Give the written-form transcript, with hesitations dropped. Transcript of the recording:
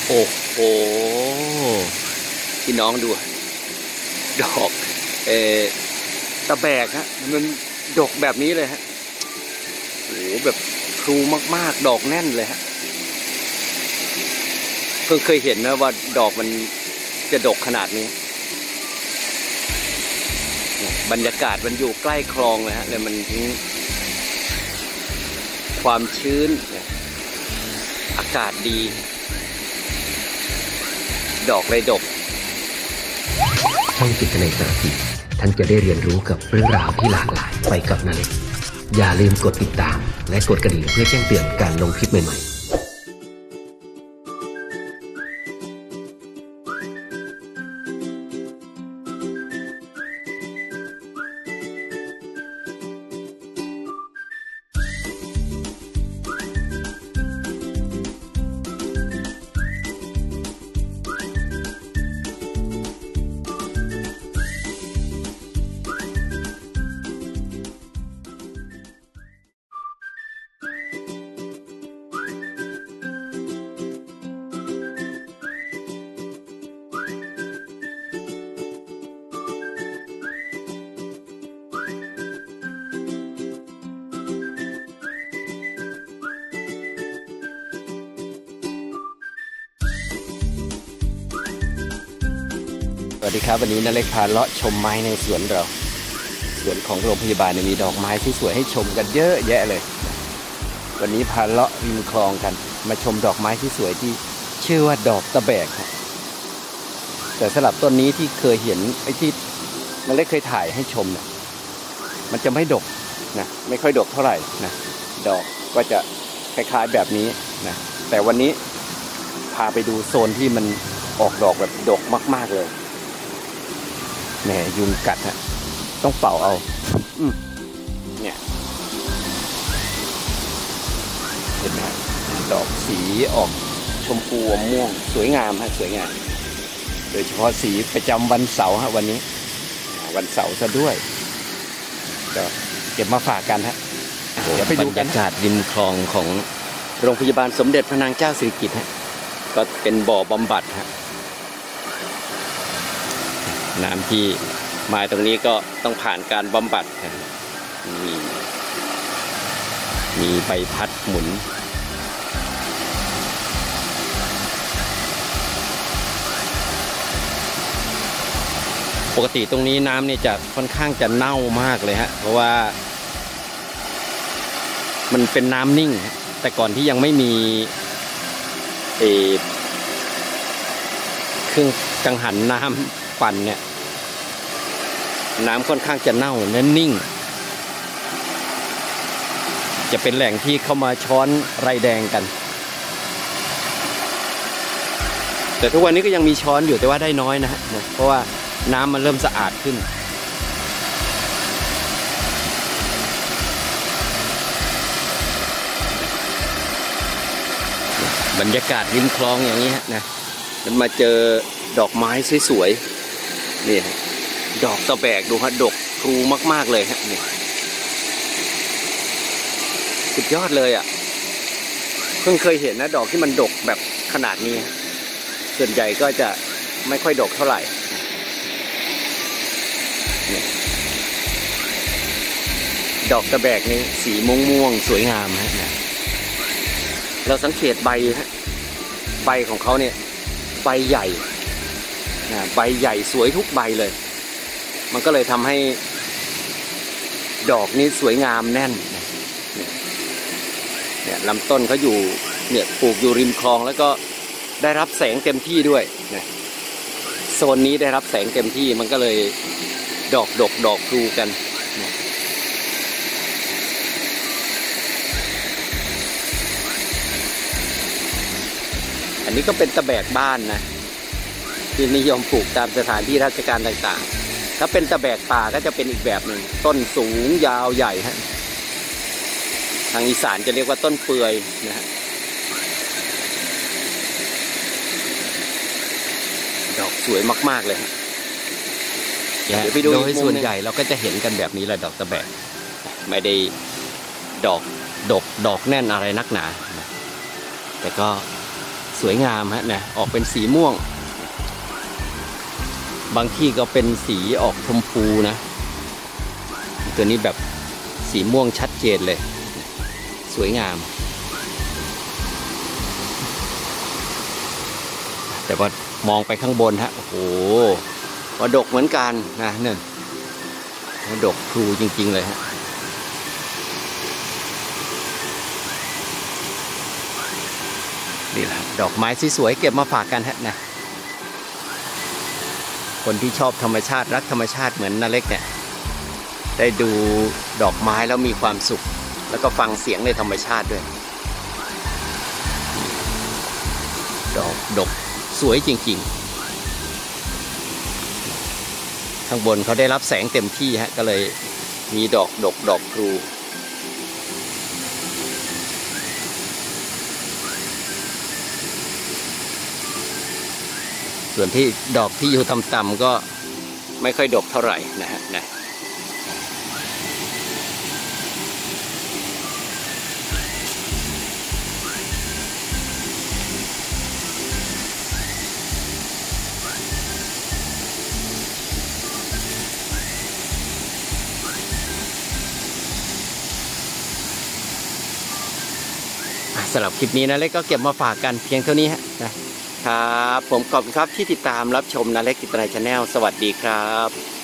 โอ้โหพี่น้องดูดอกตะแบกฮะมันดกแบบนี้เลยฮะโอ้โหแบบพลูมากๆดอกแน่นเลยฮะเพิ่งเคยเห็นนะว่าดอกมันจะดกขนาดนี้บรรยากาศมันอยู่ใกล้คลองเลยฮะเลยมันความชื้นอากาศดีดอกเลยดกช่องจิตในสารพีท่านจะได้เรียนรู้กับเรื่องราวที่หลากหลายไปกับนาเล็กอย่าลืมกดติดตามและกดกระดิ่งเพื่อแจ้งเตือนการลงคลิปใหม่ๆสวัสดีครับวันนี้นาเล็กพาเลาะชมไม้ในสวนเราสวนของโรงพยาบาลมีดอกไม้ที่สวยให้ชมกันเยอะแยะเลยวันนี้พาเลาะริมคลองกันมาชมดอกไม้ที่สวยที่ชื่อว่าดอกตะแบกแต่สำหรับต้นนี้ที่เคยเห็นไอ้ที่นาเล็กเคยถ่ายให้ชมเนี่ยมันจะไม่ดกนะไม่ค่อยดกเท่าไหร่นะดอกก็จะคล้ายๆแบบนี้นะแต่วันนี้พาไปดูโซนที่มันออกดอกแบบดกมากๆเลยแหมยุงกัดฮะต้องเป่าเอาเนี่ยเห็นไหมดอกสีออกชมพูม่วงสวยงามฮะสวยงามโดยเฉพาะสีประจำวันเสาร์ฮะวันนี้วันเสาร์ซะด้วยก็เก็บมาฝากกันฮะเดี๋ยวไปดูกันบรรยากาศริมคลองของโรงพยาบาลสมเด็จพระนางเจ้าสิริกิติ์ฮะก็เป็นบ่อบำบัดฮะน้ำที่มาตรงนี้ก็ต้องผ่านการบำบัดมีใบพัดหมุนปกติตรงนี้น้ำเนี่ยจะค่อนข้างจะเน่ามากเลยฮะเพราะว่ามันเป็นน้ำนิ่งแต่ก่อนที่ยังไม่มีเครื่องกังหันน้ำปั่นเนี่ยน้ำค่อนข้างจะเน่าและนิ่งจะเป็นแหล่งที่เข้ามาช้อนไรแดงกันแต่ทุกวันนี้ก็ยังมีช้อนอยู่แต่ว่าได้น้อยนะฮะเพราะว่าน้ำมันเริ่มสะอาดขึ้นบรรยากาศริมคลองอย่างนี้ฮะนะแล้วมาเจอดอกไม้สวยๆนี่ดอกตะแบกดูฮะดกพลูมากๆเลยฮะนี่สุดยอดเลยอ่ะเพิ่งเคยเห็นนะดอกที่มันดกแบบขนาดนี้ส่วนใหญ่ก็จะไม่ค่อยดกเท่าไหร่ดอกตะแบกนี่สีม่วงๆสวยงามฮะเราสังเกตใบฮะใบของเขาเนี่ยใบใหญ่ใบใหญ่สวยทุกใบเลยมันก็เลยทำให้ดอกนี้สวยงามแน่นเนี่ยลำต้นเขาอยู่เนี่ยปลูกอยู่ริมคลองแล้วก็ได้รับแสงเต็มที่ด้วยนะโซนนี้ได้รับแสงเต็มที่มันก็เลยดอกดกดอกพลูกันอันนี้ก็เป็นตะแบกบ้านนะที่นิยมปลูกตามสถานที่ราชการต่างๆถ้าเป็นตะแบกป่าก็จะเป็นอีกแบบหนึ่งต้นสูงยาวใหญ่ฮะทางอีสานจะเรียกว่าต้นเปื่อยนะฮะดอกสวยมากๆเลยเดี๋ยวไปดูโดยส่วนใหญ่เราก็จะเห็นกันแบบนี้แหละดอกตะแบกไม่ได้ดอกแน่นอะไรนักหนาแต่ก็สวยงามฮะนะออกเป็นสีม่วงบางที่ก็เป็นสีออกชมพูนะตัวนี้แบบสีม่วงชัดเจนเลยสวยงามแต่ว่ามองไปข้างบนฮะโอ้โหว่าดกเหมือนกันนะเนี่ยดกพลูจริงๆเลยฮะนี่แหละดอกไม้สวยๆเก็บมาฝากกันฮะนะคนที่ชอบธรรมชาติรักธรรมชาติเหมือนนาเล็กเนี่ยได้ดูดอกไม้แล้วมีความสุขแล้วก็ฟังเสียงในธรรมชาติด้วยดอกดกสวยจริงๆข้างบนเขาได้รับแสงเต็มที่ฮะก็เลยมีดอกดกดอกพลูส่วนที่ดอกที่อยู่ต่ำๆก็ไม่ค่อยดกเท่าไหร่นะฮะนะสำหรับคลิปนี้นะเล็กก็เก็บมาฝากกันเพียงเท่านี้ฮะนะครับผมขอบคุณครับที่ติดตามรับชมนาเล็กกิตนาชาแนลสวัสดีครับ